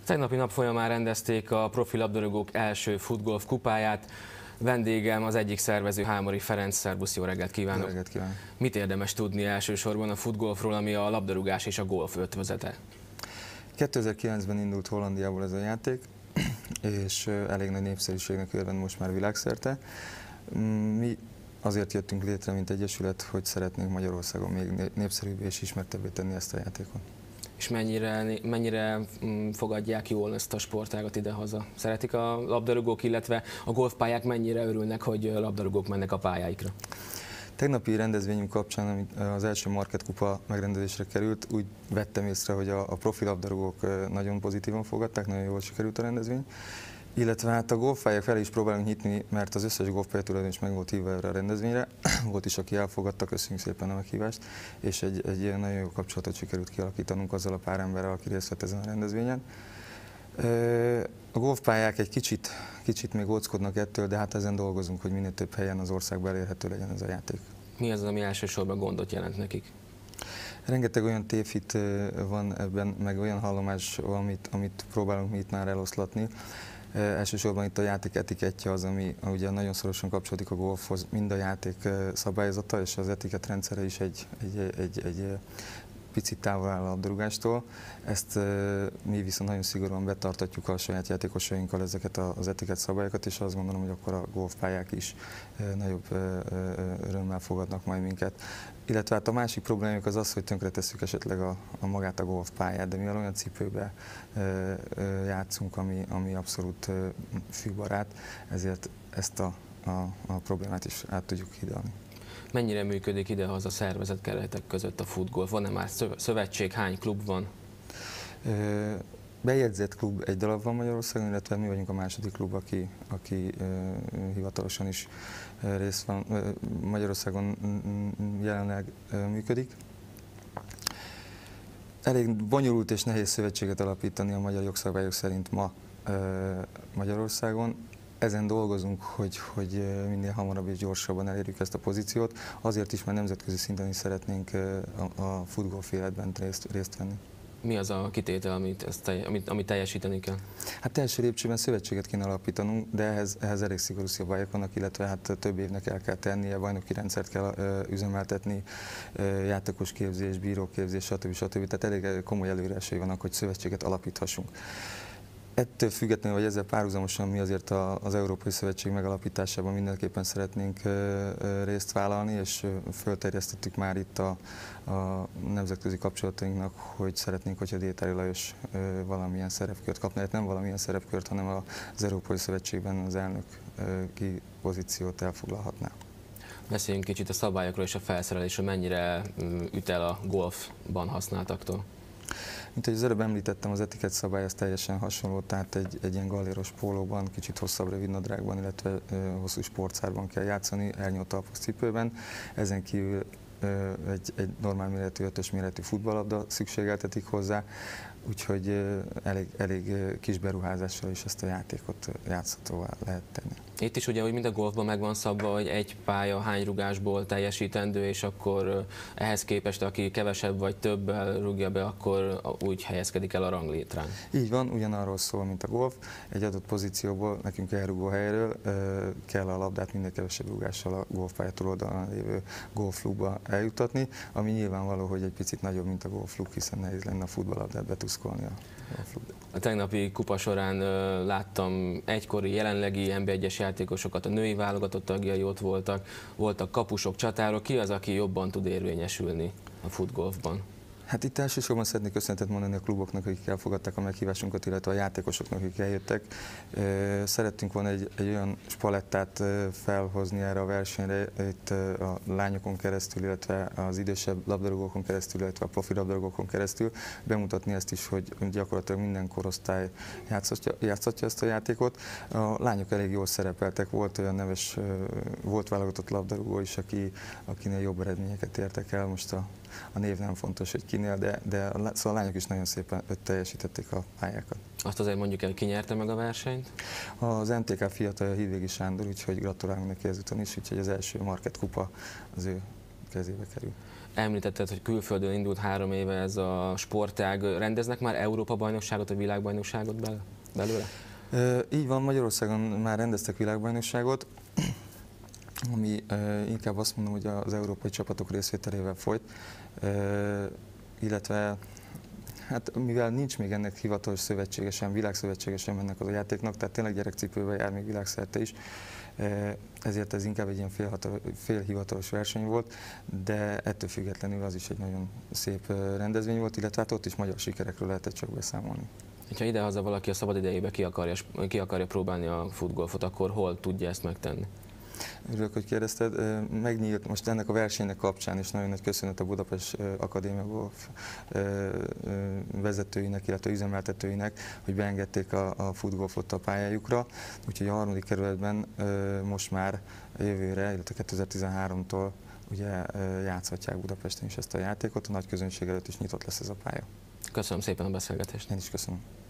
Tegnapi nap folyamán rendezték a profi labdarúgók első futgolf kupáját. Vendégem az egyik szervező, Hámori Ferenc. Szerbusz, jó reggelt kívánok! Jó reggelt kívánok! Mit érdemes tudni elsősorban a futgolfról, ami a labdarúgás és a golf ötvözete? 2009-ben indult Hollandiából ez a játék, és elég nagy népszerűségnek örvend most már világszerte. Mi azért jöttünk létre, mint egyesület, hogy szeretnénk Magyarországon még népszerűbbé és ismertebbé tenni ezt a játékot. És mennyire fogadják jól ezt a sportágat idehaza? Szeretik a labdarúgók, illetve a golfpályák mennyire örülnek, hogy labdarúgók mennek a pályáikra? Tegnapi rendezvényünk kapcsán, amit az első Market Kupa megrendezésre került, úgy vettem észre, hogy a profi labdarúgók nagyon pozitívan fogadták, nagyon jól sikerült a rendezvény. Illetve hát a golfpályák felé is próbálunk nyitni, mert az összes golfpálya tulajdonos meg volt hívva erre a rendezvényre. Volt is, aki elfogadta, köszönjük szépen a meghívást, és egy nagyon jó kapcsolatot sikerült kialakítanunk azzal a pár emberrel, aki részt vett ezen a rendezvényen. A golfpályák egy kicsit még óckodnak ettől, de hát ezen dolgozunk, hogy minél több helyen az országban elérhető legyen ez a játék. Mi az, ami elsősorban gondot jelent nekik? Rengeteg olyan tévhit van ebben, meg olyan hallomás, amit próbálunk mi itt már eloszlatni. Elsősorban itt a játék etikettje az, ami ugye nagyon szorosan kapcsolódik a golfhoz, mind a játék szabályzata, és az etikett rendszere is egy picit távol áll a labdarúgástól. Ezt mi viszont nagyon szigorúan betartatjuk a saját játékosainkkal ezeket az etikett szabályokat, és azt gondolom, hogy akkor a golfpályák is nagyobb örömmel fogadnak majd minket. Illetve hát a másik problémák az az, hogy tönkretesszük esetleg magát a golfpályát, de mivel olyan cipőbe játszunk, ami abszolút fűbarát, ezért ezt a problémát is át tudjuk hidalni. Mennyire működik idehaza szervezet keretek között a futgolf? Van-e már szövetség, hány klub van? Bejegyzett klub egy darab van Magyarországon, illetve mi vagyunk a második klub, aki hivatalosan is részt van, Magyarországon jelenleg működik. Elég bonyolult és nehéz szövetséget alapítani a magyar jogszabályok szerint ma Magyarországon. Ezen dolgozunk, hogy minél hamarabb és gyorsabban elérjük ezt a pozíciót, azért is, mert nemzetközi szinten is szeretnénk a futgolf életben részt venni. Mi az a kitétel, amit teljesíteni kell? Hát első lépcsőben szövetséget kéne alapítanunk, de ehhez elég szigorú szabályok vannak, illetve hát több évnek el kell tennie, bajnoki rendszert kell üzemeltetni, játékos képzés, bíróképzés, stb. Tehát elég komoly előírásai vannak, hogy szövetséget alapíthassunk. Ettől függetlenül, vagy ezzel párhuzamosan mi azért az Európai Szövetség megalapításában mindenképpen szeretnénk részt vállalni, és fölterjesztettük már itt a nemzetközi kapcsolatainknak, hogy szeretnénk, hogyha Détári Lajos valamilyen szerepkört kapna, hát nem valamilyen szerepkört, hanem az Európai Szövetségben az elnöki pozíciót elfoglalhatná. Beszéljünk kicsit a szabályokról és a felszerelésről, mennyire üt el a golfban használtaktól? Mint ahogy az előbb említettem, az etikett szabály az teljesen hasonló, tehát egy ilyen galléros pólóban, kicsit hosszabb rövidnadrágban, illetve hosszú sportszárban kell játszani, elnyúlt talpos cipőben. Ezen kívül egy normál méretű, 5-ös méretű futballlabda szükségeltetik hozzá, úgyhogy elég kis beruházással is ezt a játékot játszhatóvá lehet tenni. Itt is ugye, hogy mind a golfban meg van szabva, hogy egy pálya hány rugásból teljesítendő, és akkor ehhez képest, aki kevesebb vagy többel rúgja be, akkor úgy helyezkedik el a ranglétrán. Így van, ugyanarról szól, mint a golf. Egy adott pozícióból nekünk elrugó helyről kell a labdát minél kevesebb rúgással a golfpálya túloldalán lévő golflukba eljutatni, ami nyilvánvaló, hogy egy picit nagyobb, mint a golfluk, hiszen nehéz lenne a futballlabdát betuszkolni a golflukba. A tegnapi kupa során láttam egykori, jelenlegi NB1-es játékosokat, a női válogatott tagjai ott voltak kapusok, csatárok. Ki az, aki jobban tud érvényesülni a futgolfban? Hát itt elsősorban szeretnék köszönetet mondani a kluboknak, akik elfogadták a meghívásunkat, illetve a játékosoknak, akik eljöttek. Szerettünk volna egy olyan spalettát felhozni erre a versenyre, itt a lányokon keresztül, illetve az idősebb labdarúgókon keresztül, illetve a profi labdarúgókon keresztül, bemutatni ezt is, hogy gyakorlatilag minden korosztály játszhatja ezt a játékot. A lányok elég jól szerepeltek, volt olyan neves, volt válogatott labdarúgó is, akinél jobb eredményeket értek el. Most a név nem fontos, hogy kinél, de szóval a lányok is nagyon szépen teljesítették a pályákat. Azt azért mondjuk el, ki nyerte meg a versenyt? Az MTK fiatalja Hídvégi Sándor, úgyhogy gratulálunk neki ezúton is, úgyhogy az első Market Kupa az ő kezébe kerül. Említetted, hogy külföldön indult 3 éve ez a sportág. Rendeznek már Európa-bajnokságot, vagy világbajnokságot belőle? Így van, Magyarországon már rendeztek világbajnokságot, ami inkább azt mondom, hogy az európai csapatok részvételével folyt, illetve hát mivel nincs még ennek hivatalos szövetségesen, világszövetségesen ennek a játéknak, tehát tényleg gyerekcipőben jár még világszerte is, ezért ez inkább egy ilyen félhivatalos verseny volt, de ettől függetlenül az is egy nagyon szép rendezvény volt, illetve hát ott is magyar sikerekről lehetett csak beszámolni. Ha idehaza valaki a szabadidejébe ki akarja próbálni a futgolfot, akkor hol tudja ezt megtenni? Örülök, hogy kérdezted. Megnyílt most ennek a versenynek kapcsán is nagyon nagy köszönet a Budapest Akadémia Golf vezetőinek, illetve üzemeltetőinek, hogy beengedték a futgolfot a pályájukra. Úgyhogy a 3. kerületben most már jövőre, illetve 2013-tól ugye játszhatják Budapesten is ezt a játékot. A nagy közönség előtt is nyitott lesz ez a pálya. Köszönöm szépen a beszélgetést. Én is köszönöm.